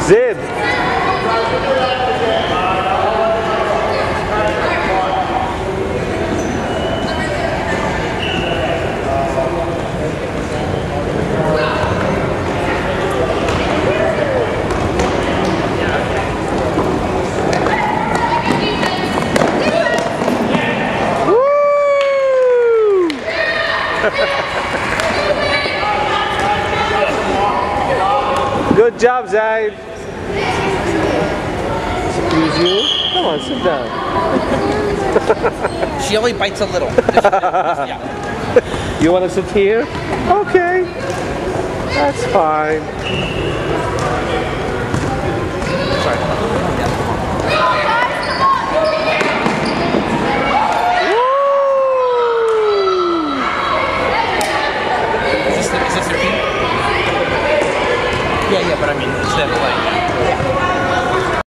Zaid. Good job, Zaid. Excuse you. Come on, sit down. She only bites a little. Yeah. You want to sit here? Okay. That's fine. Sorry. Is this their team? Yeah, but I mean, instead of like...